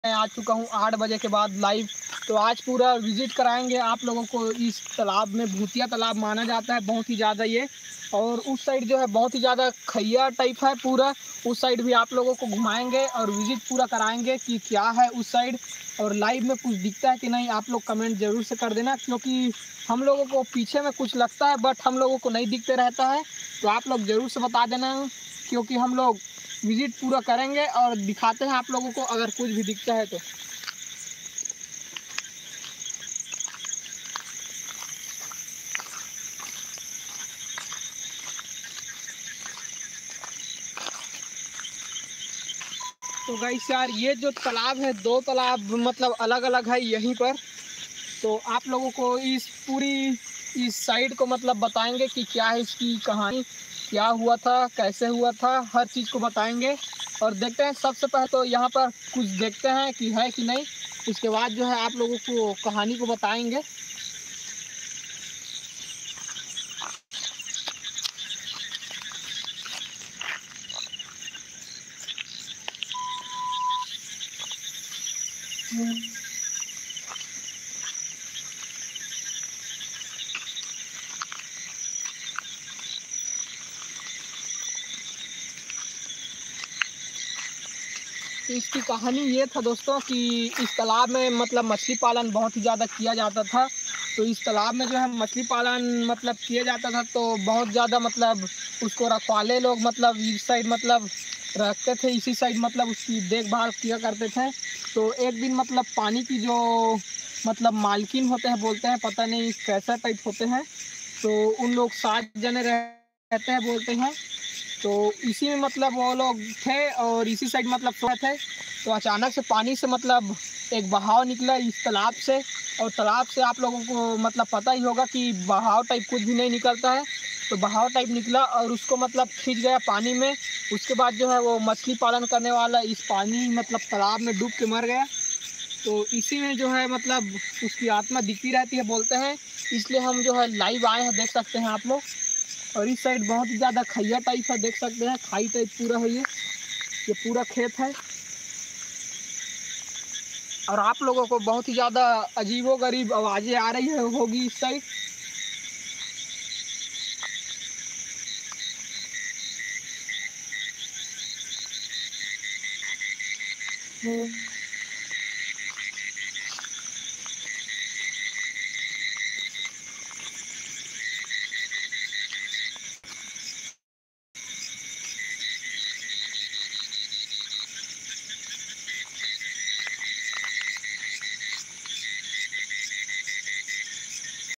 मैं आ चुका हूँ 8 बजे के बाद लाइव। तो आज पूरा विज़िट कराएँगे आप लोगों को इस तालाब में। भूतिया तालाब माना जाता है बहुत ही ज़्यादा ये। और उस साइड जो है बहुत ही ज़्यादा खैया टाइप है पूरा। उस साइड भी आप लोगों को घुमाएँगे और विज़िट पूरा कराएँगे कि क्या है उस साइड। और लाइव में कुछ दिखता है कि नहीं आप लोग कमेंट ज़रूर से कर देना, क्योंकि हम लोगों को पीछे में कुछ लगता है बट हम लोगों को नहीं दिखते रहता है। तो आप लोग ज़रूर से बता देना, क्योंकि हम लोग विज़िट पूरा करेंगे और दिखाते हैं आप लोगों को अगर कुछ भी दिखता है तो। तो गाइस यार ये जो तालाब है, 2 तालाब मतलब अलग-अलग है यहीं पर। तो आप लोगों को इस पूरी इस साइड को मतलब बताएँगे कि क्या है इसकी कहानी, क्या हुआ था, कैसे हुआ था, हर चीज़ को बताएँगे। और देखते हैं सबसे पहले तो यहाँ पर कुछ देखते हैं कि है कि नहीं, उसके बाद जो है आप लोगों को कहानी को बताएँगे। तो इसकी कहानी ये था दोस्तों कि इस तालाब में मतलब मछली पालन बहुत ही ज़्यादा किया जाता था। तो इस तालाब में जो है मछली पालन मतलब किया जाता था, तो बहुत ज़्यादा मतलब उसको रखवाले लोग मतलब इस साइड मतलब रखते थे, इसी साइड मतलब उसकी देखभाल किया करते थे। तो एक दिन मतलब पानी की जो मतलब मालकिन होते हैं, बोलते हैं पता नहीं कैसा टाइप होते हैं, तो उन लोग 7 जने रहते हैं बोलते हैं। तो इसी में मतलब वो लोग थे और इसी साइड मतलब सोए थे। तो अचानक से पानी से मतलब एक बहाव निकला इस तालाब से। और तालाब से आप लोगों को मतलब पता ही होगा कि बहाव टाइप कुछ भी नहीं निकलता है। तो बहाव टाइप निकला और उसको मतलब खींच गया पानी में। उसके बाद जो है वो मछली पालन करने वाला इस पानी मतलब तालाब में डूब के मर गया। तो इसी में जो है मतलब उसकी आत्मा दिखती रहती है बोलते हैं। इसलिए हम जो है लाइव आए हैं, देख सकते हैं आप लोग। और इस साइड बहुत ही ज़्यादा खैया टाइप है, देख सकते हैं खाई टाइप पूरा है ये पूरा खेत है। और आप लोगों को बहुत ही ज़्यादा अजीबो-गरीब आवाज़ें आ रही है होगी इस साइड।